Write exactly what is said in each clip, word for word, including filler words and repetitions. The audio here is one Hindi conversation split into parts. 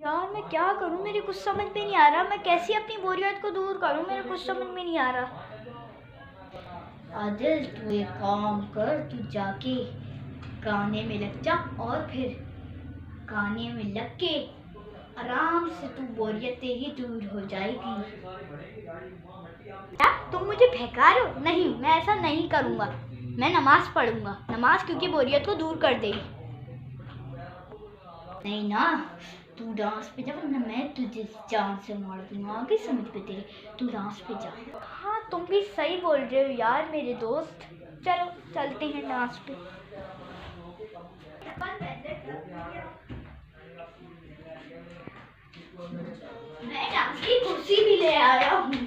यार मैं क्या करूं, मेरे कुछ समझ में नहीं आ रहा। मैं कैसे अपनी बोरियत को दूर करूं, मेरे कुछ समझ में नहीं आ रहा। आदिल तू एक काम कर, तू जाके गाने में लग जा और फिर गाने में लग के आराम से तू बोरियत तेरी दूर हो जाएगी। क्या तुम मुझे भगा रहे हो? नहीं, मैं ऐसा नहीं करूँगा। मैं नमाज पढ़ूंगा, नमाज क्योंकि बोरियत को दूर कर देगी। नहीं ना, तू डांस पे जा वरना मैं तुझे जान से मार दूंगा। आगे समझ पे तेरे, तू डांस पे जा। हाँ तुम भी सही बोल रहे हो यार मेरे दोस्त। चलो चलते हैं डांस पे। मैं डांस की कुर्सी भी ले आया हूँ।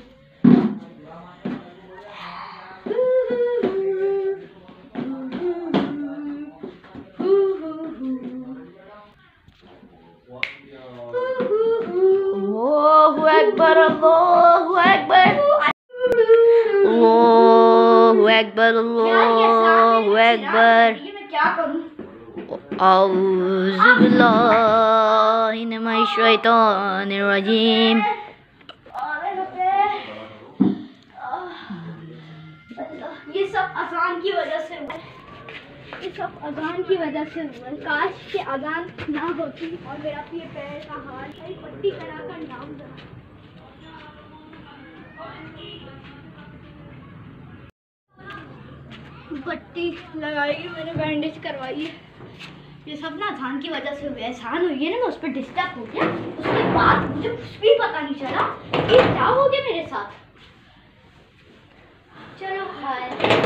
Allahu Akbar, Allahu Akbar, Allahu Akbar, Allahu Akbar. A'udzu billahi minash shaitanir rajim. ये सब अजान की वजह से हुआ, ये सब अजान की वजह से हुआ। काश के अजान ना होती और मेरा ये पैर का हाल है पट्टी करा कर नाम दे। पट्टी लगाई मैंने, बैंडेज करवाई है। ये सब ना अजान की वजह से हुआ। एहसान हुई है ना, मैं उस पर डिस्टर्ब हो गया। उसके बाद मुझे कुछ भी पता नहीं चला कि क्या हो गया मेरे साथ। चलो हाय,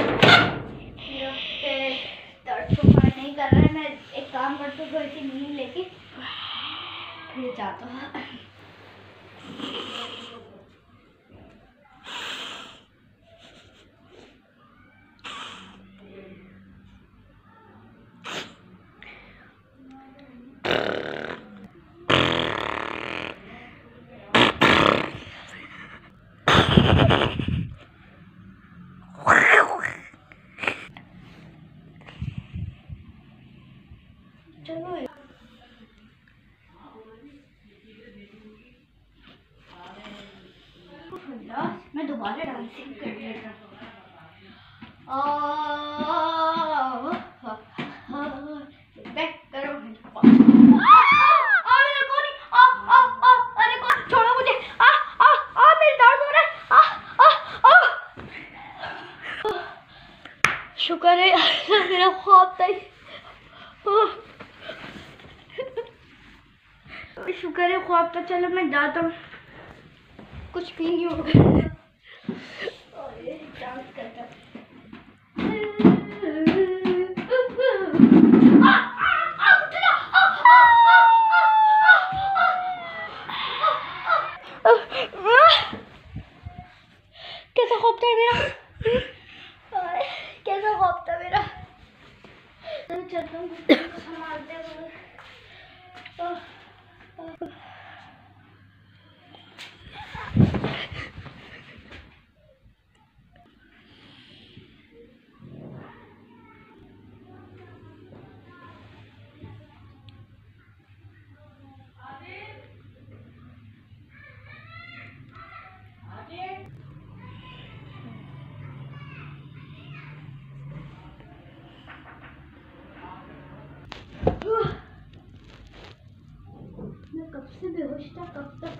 दर्द तो नहीं कर रहा है। मैं एक काम करती हूँ, थोड़ी सी नींद लेके फिर जाता हूँ। चलो मैं दोबारा डांसिंग कर लेता हूँ। बैक करो। अरे कौन? आ आ आ अरे कौन? छोड़ो मुझे। आ आ आ मेरे दर्द हो रहा है। आ आ आ शुक्र है मेरा ख्वाब था। शुक्र है ख्वाब था। चलो मैं जाता हूँ, कुछ भी नहीं होगा। डांस करता कैसा ख्वाब था मेरा, कैसा ख्वाब था मेरा। चलता हूँ संभालते हुए। मैं कब से बेहोश था, कब तक।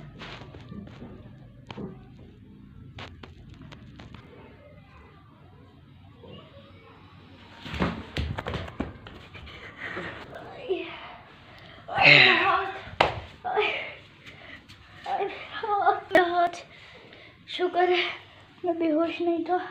हाथ, शुक्र है मैं बेहोश नहीं था।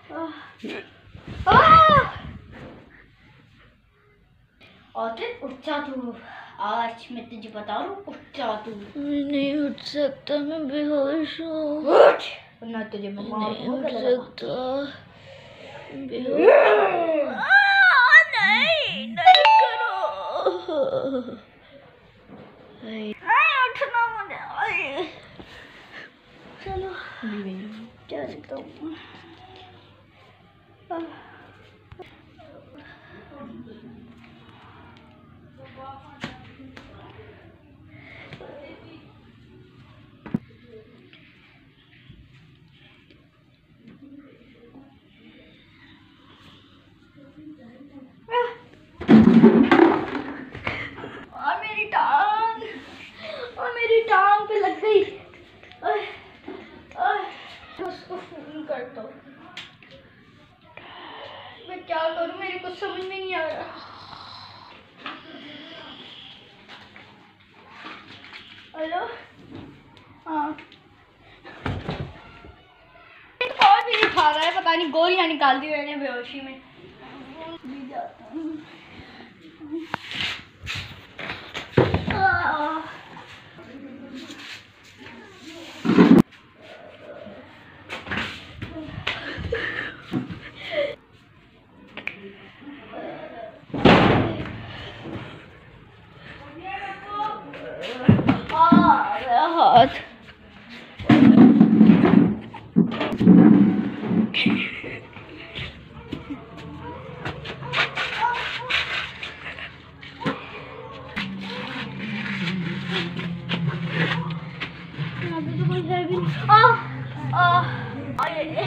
और उठ जा तू, आज मैं तुझे बता रहा हूँ, उठ जा तू। मैं नहीं उठ सकता, मैं बेहोश हूँ। उठ, वरना तुझे मैं नहीं उठ सकता, बेहोश। नहीं नहीं करो, नहीं उठना मुझे। चलो चलता हूँ। करता हूँ। मैं क्या करूँ, मेरे को समझ में नहीं आ रहा। हेलो, हाँ, और भी नहीं खा रहा है, पता नहीं गोलियां निकाल दी मैंने बेहोशी में। भी जाता हूँ। हाथ अभी तो कोई है भी नहीं। आ आ आये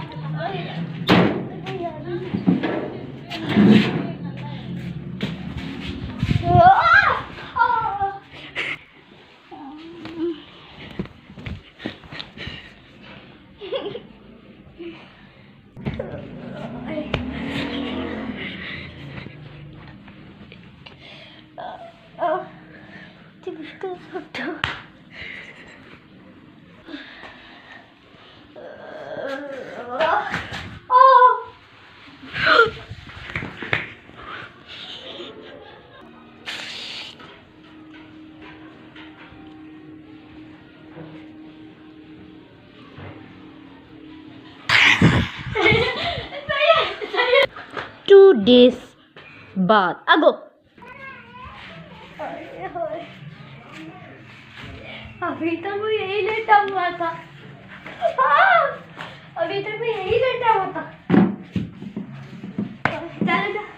टू डेज बाद अगो अभी तक वो यही लेटा हुआ था। हाँ, अभी तक वो यही लेटा हुआ था। चल जा।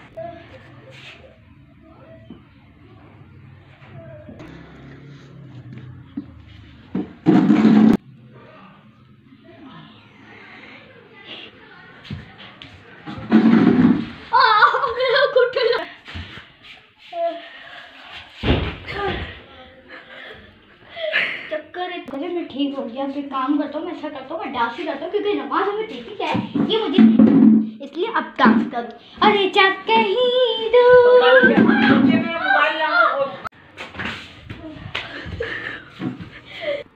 मैं ठीक हो गया, फिर काम करता हूँ, मैं ऐसा करता हूँ, मैं डांस ही करता हूँ क्योंकि नमाज हमें देखी क्या है ये मुझे, इसलिए अब डांस करूँ। अरे चक कहीं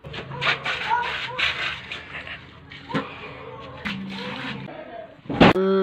दूर